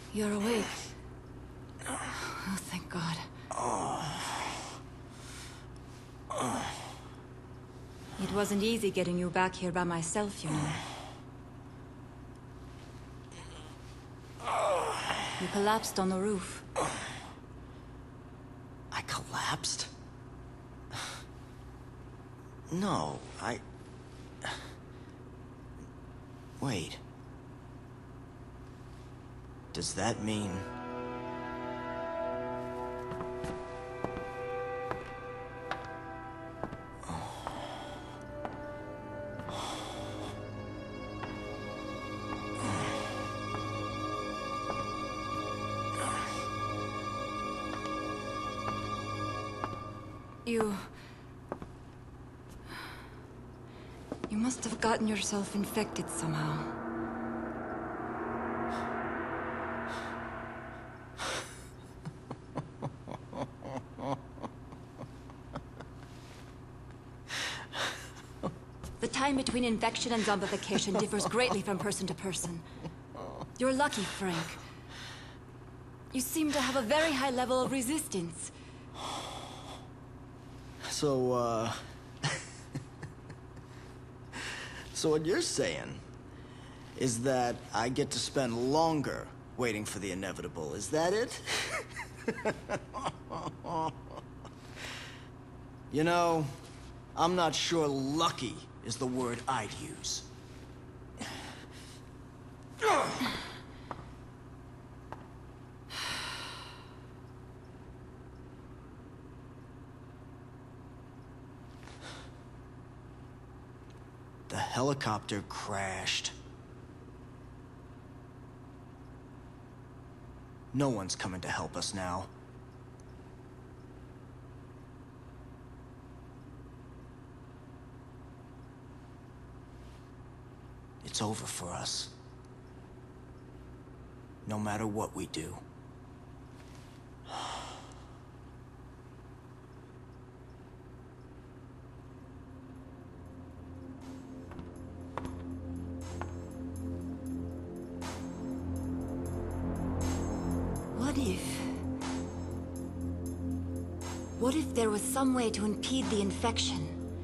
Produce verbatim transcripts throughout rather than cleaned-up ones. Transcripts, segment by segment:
You're awake. Oh, thank God. It wasn't easy getting you back here by myself, you know. You collapsed on the roof. I collapsed? No, I... Wait. Does that mean... You... You must have gotten yourself infected somehow. The time between infection and zombification differs greatly from person to person. You're lucky, Frank. You seem to have a very high level of resistance. So, uh... so what you're saying is that I get to spend longer waiting for the inevitable, is that it? You know, I'm not sure lucky is the word I'd use. The helicopter crashed. No one's coming to help us now. It's over for us. No matter what we do. What if... What if there was some way to impede the infection?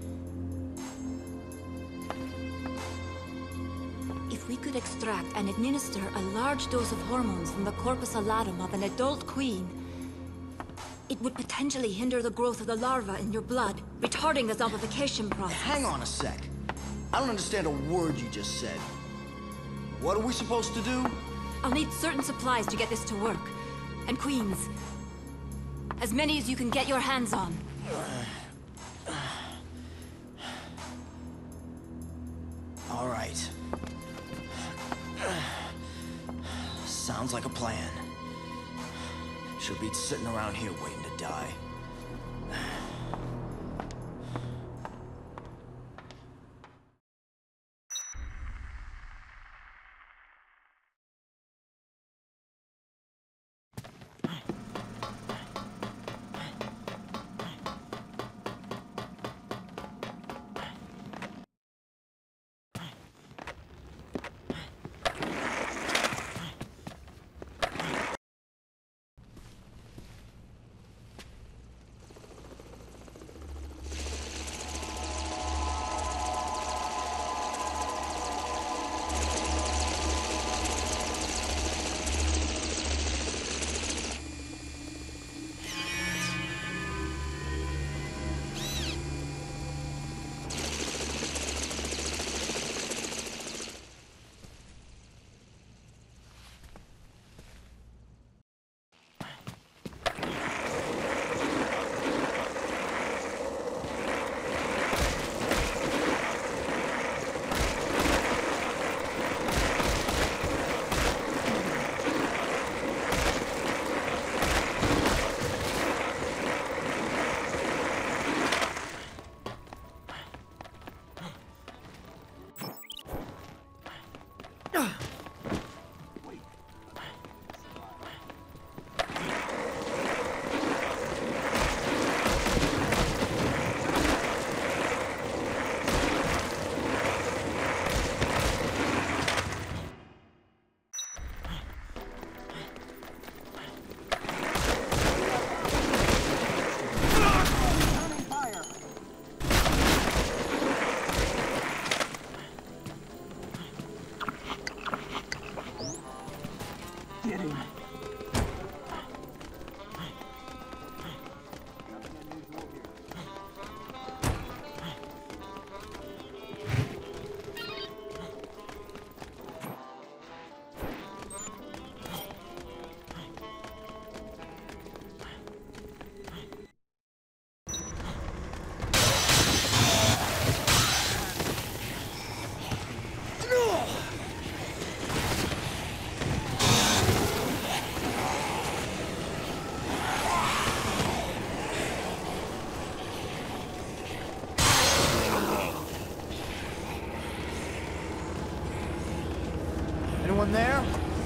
If we could extract and administer a large dose of hormones from the corpus allatum of an adult queen, it would potentially hinder the growth of the larva in your blood, retarding the zombification process. Hang on a sec. I don't understand a word you just said. What are we supposed to do? I'll need certain supplies to get this to work. And queens. As many as you can get your hands on. All right. Sounds like a plan. She'll be sitting around here waiting to die. Anyone there?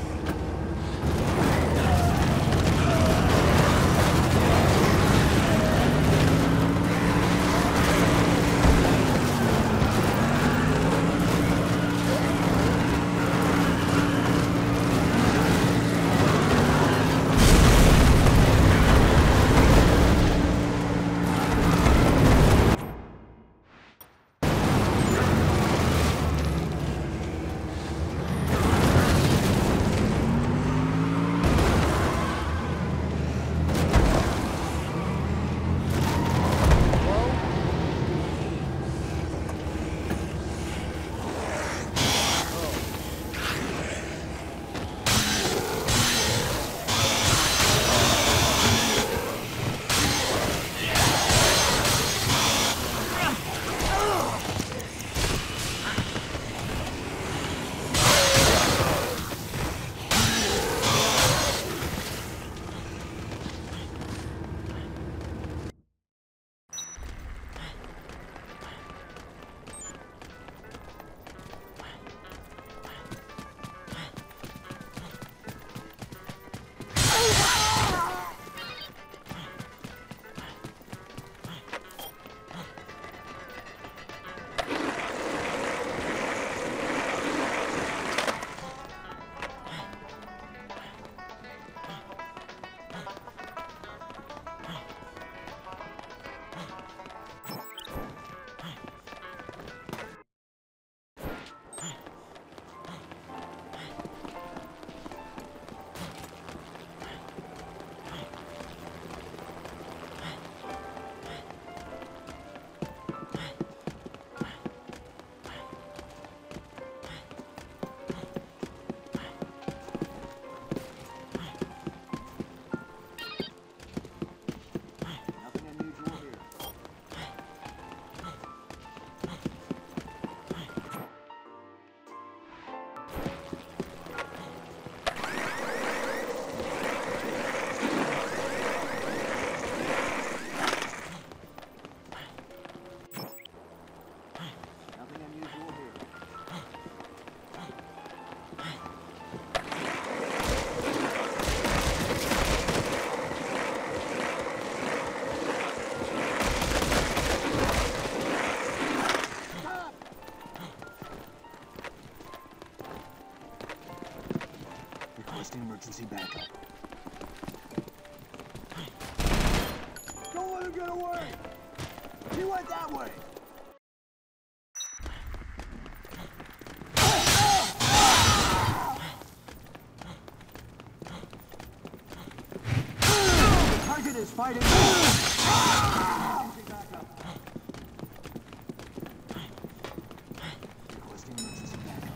Emergency backup. Don't let him get away! He went that way! The target is fighting! Requesting emergency backup.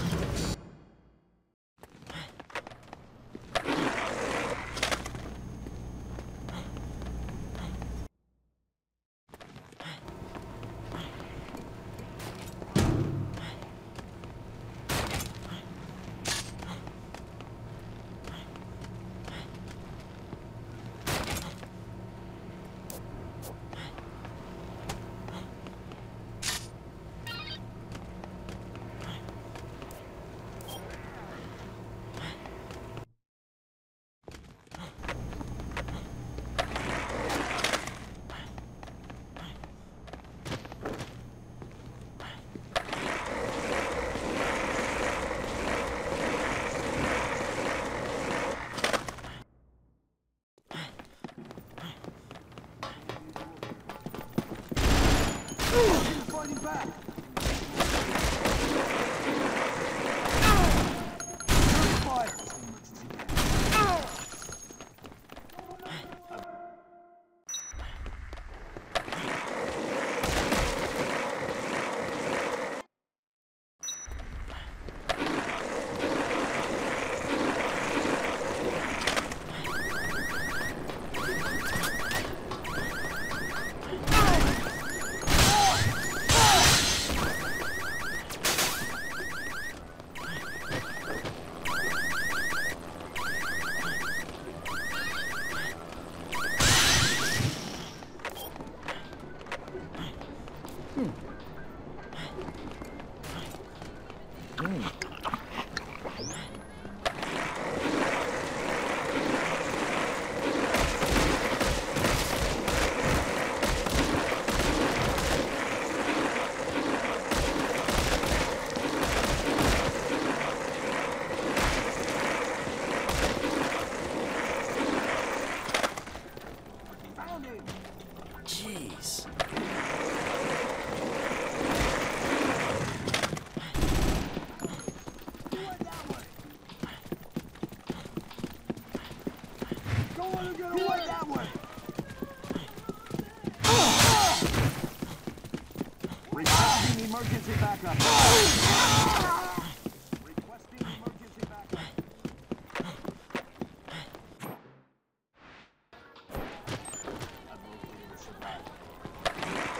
Fighting back! Fire! Hmm. emergency backup. Requesting emergency backup. I've located a survivor.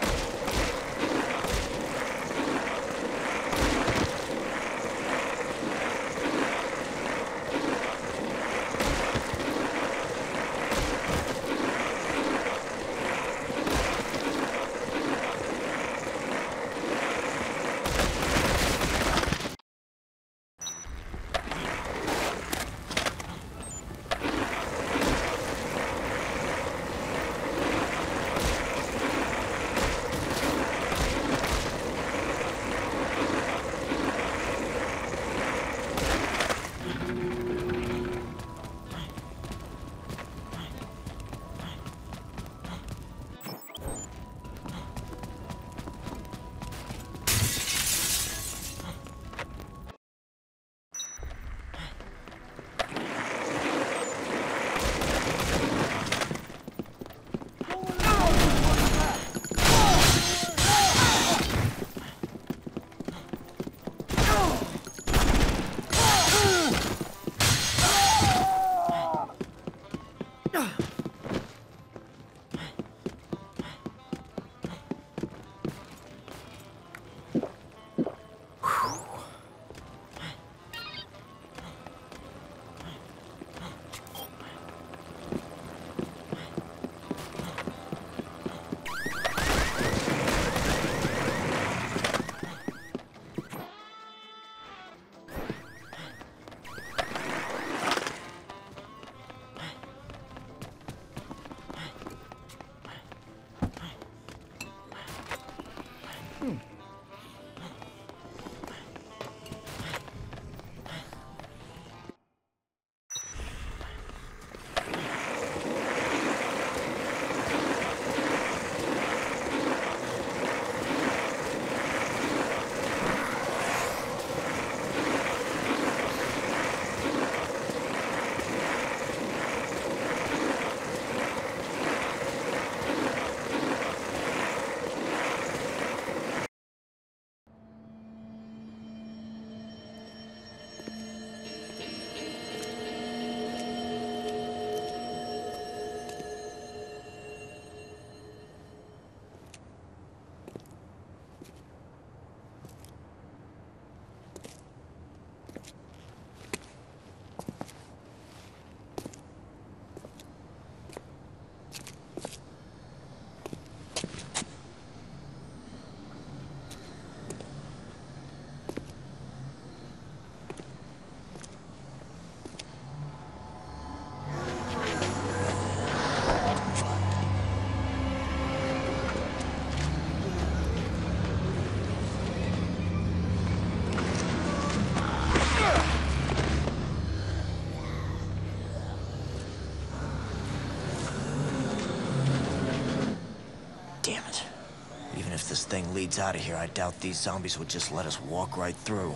If this thing leads out of here, I doubt these zombies would just let us walk right through.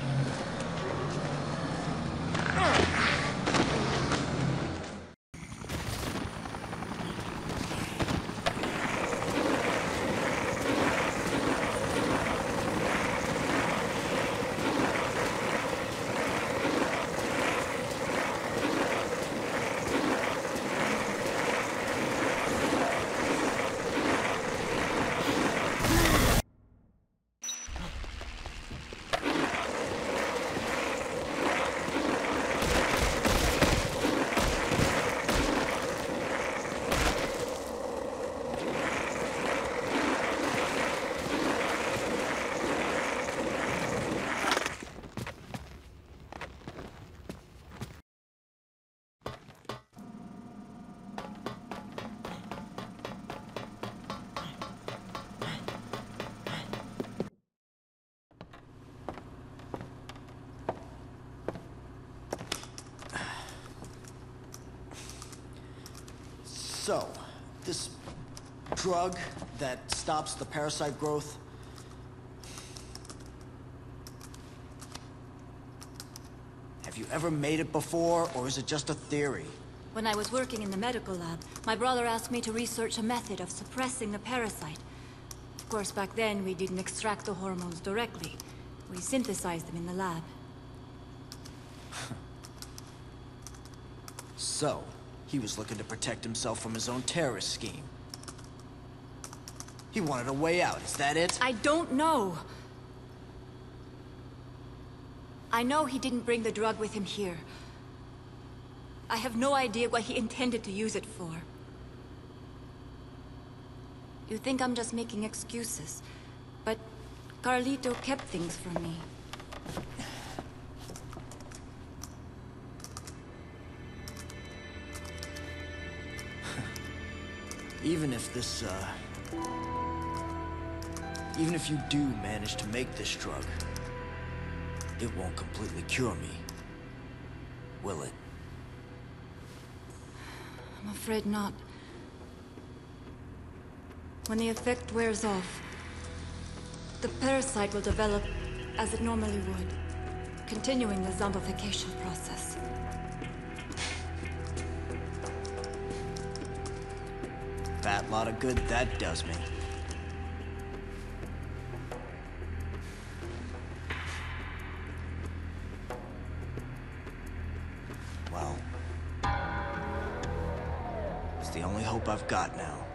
So, this drug that stops the parasite growth, have you ever made it before, or is it just a theory? When I was working in the medical lab, my brother asked me to research a method of suppressing the parasite. course, back then we didn't extract the hormones directly. We synthesized them in the lab. So, he was looking to protect himself from his own terrorist scheme. He wanted a way out, is that it? I don't know. I know he didn't bring the drug with him here. I have no idea what he intended to use it for. You think I'm just making excuses, but Carlito kept things from me. Even if this, uh... even if you do manage to make this drug, it won't completely cure me, will it? I'm afraid not. When the effect wears off, the parasite will develop as it normally would, continuing the zombification process. Fat lot of good that does me. Well, it's the only hope I've got now.